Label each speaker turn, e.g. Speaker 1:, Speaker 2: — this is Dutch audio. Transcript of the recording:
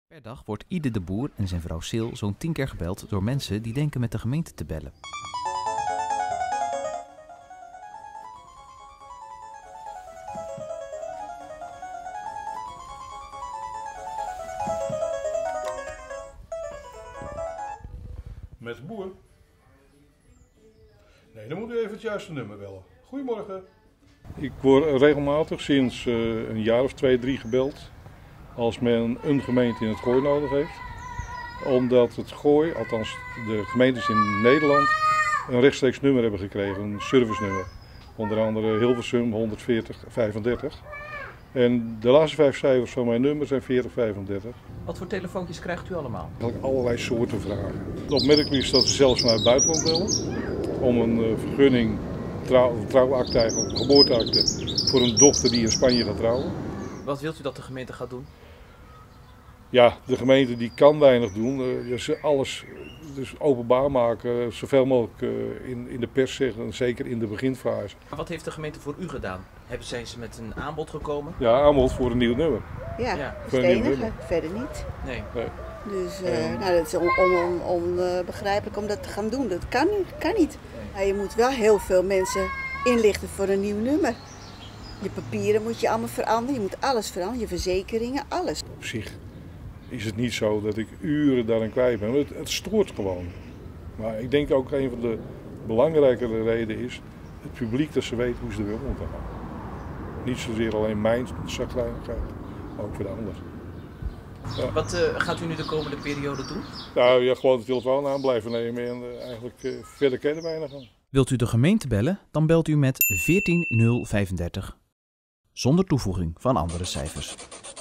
Speaker 1: Per dag wordt Ide de Boer en zijn vrouw Sil zo'n 10 keer gebeld door mensen die denken met de gemeente te bellen.
Speaker 2: Met de boer? Nee, dan moet u even het juiste nummer bellen. Goedemorgen. Ik word regelmatig sinds een jaar of 2, 3 gebeld als men een gemeente in het Gooi nodig heeft. Omdat het Gooi, althans de gemeentes in Nederland, een rechtstreeks nummer hebben gekregen, een servicenummer. Onder andere Hilversum 14035. En de laatste 5 cijfers van mijn nummer zijn 4035.
Speaker 1: Wat voor telefoontjes krijgt u allemaal?
Speaker 2: Eigenlijk allerlei soorten vragen. Opmerkelijk is dat ze zelfs naar het buitenland bellen om een vergunning, trouwakte eigenlijk, geboorteakte voor een dochter die in Spanje gaat trouwen.
Speaker 1: Wat wilt u dat de gemeente gaat doen?
Speaker 2: Ja, de gemeente die kan weinig doen. Alles dus openbaar maken, zoveel mogelijk in de pers zeggen, zeker in de beginfase.
Speaker 1: Wat heeft de gemeente voor u gedaan? Zijn ze met een aanbod gekomen?
Speaker 2: Ja, aanbod voor een nieuw nummer.
Speaker 3: Ja,
Speaker 1: Ja.
Speaker 3: dat is het enige, verder niet.
Speaker 1: Nee.
Speaker 3: Dus nou, dat is onbegrijpelijk om dat te gaan doen. Dat kan niet. Nou, je moet wel heel veel mensen inlichten voor een nieuw nummer. Je papieren moet je allemaal veranderen, je moet alles veranderen, je verzekeringen, alles.
Speaker 2: Op zich is het niet zo dat ik uren daarin kwijt ben. Het stoort gewoon. Maar ik denk ook een van de belangrijkere redenen is het publiek, dat ze weten hoe ze er mee om te gaan. Niet zozeer alleen mijn zagrijnigheid, maar ook voor de anderen. Ja.
Speaker 1: Wat gaat u nu de komende periode doen?
Speaker 2: Nou ja, gewoon de telefoon aan blijven nemen en eigenlijk verder kennen weinig aan.
Speaker 1: Wilt u de gemeente bellen, dan belt u met 14035. Zonder toevoeging van andere cijfers.